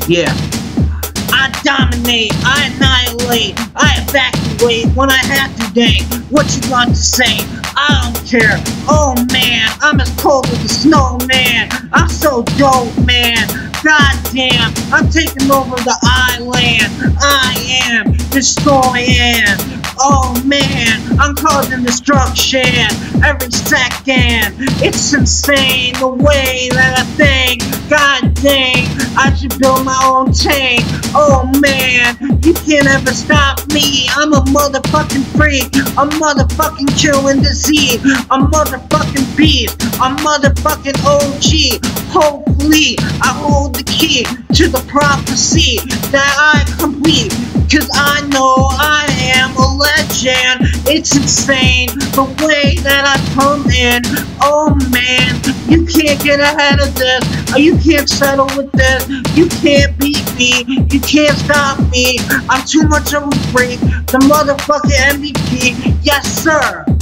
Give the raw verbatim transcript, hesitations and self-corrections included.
Yeah. I dominate, I annihilate, I evacuate when I have to, dang. What you want to say? I don't care. Oh man, I'm as cold as a snowman. I'm so dope, man. God damn, I'm taking over the island. I am destroying. Oh man, I'm causing destruction every second. It's insane the way that I think. God dang, I should build my own tank. Oh man, you can't ever stop me. I'm a motherfucking freak, a motherfucking killing disease, a motherfucking beast, a motherfucking O G. Hopefully, I hold the key to the prophecy that I complete, cause I know I am a legend. It's insane the way that I come in. Oh man, you can't get ahead of this, or you can't settle with this. You can't beat me, you can't stop me. I'm too much of a freak, the motherfucking M V P, yes sir.